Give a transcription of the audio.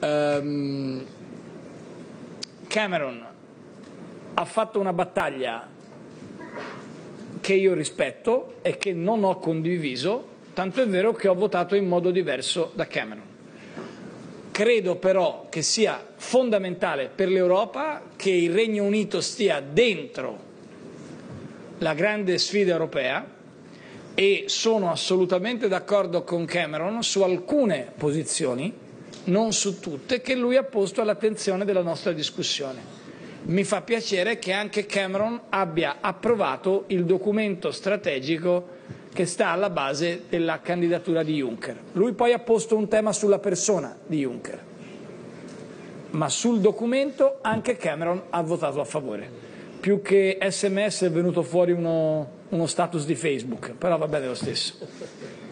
Cameron ha fatto una battaglia che io rispetto e che non ho condiviso, tanto è vero che ho votato in modo diverso da Cameron. Credo però che sia fondamentale per l'Europa che il Regno Unito stia dentro la grande sfida europea e sono assolutamente d'accordo con Cameron su alcune posizioni, non su tutte, che lui ha posto all'attenzione della nostra discussione. Mi fa piacere che anche Cameron abbia approvato il documento strategico che sta alla base della candidatura di Juncker. Lui poi ha posto un tema sulla persona di Juncker, ma sul documento anche Cameron ha votato a favore. Più che SMS è venuto fuori uno status di Facebook, però va bene lo stesso.